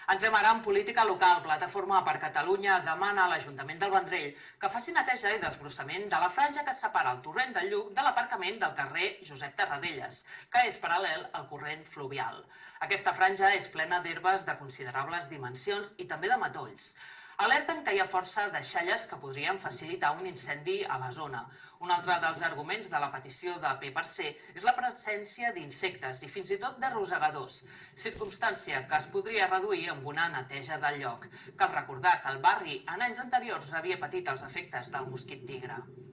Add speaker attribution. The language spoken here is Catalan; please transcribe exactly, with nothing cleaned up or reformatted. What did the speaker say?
Speaker 1: Entrem ara en política local. Plataforma per Catalunya demana a l'Ajuntament del Vendrell que faci neteja i desbrossament de la franja que separa el torrent del Lluc de l'aparcament del carrer Josep Tarradellas, que és paral·lel al corrent fluvial. Aquesta franja és plena d'herbes de considerables dimensions i també de matolls. Alerten que hi ha força deixalles que podrien facilitar un incendi a la zona. Un altre dels arguments de la petició de P per C és la presència d'insectes i fins i tot de rosegadors, circumstància que es podria reduir amb una neteja del lloc. Cal recordar que el barri en anys anteriors havia patit els efectes del mosquit tigre.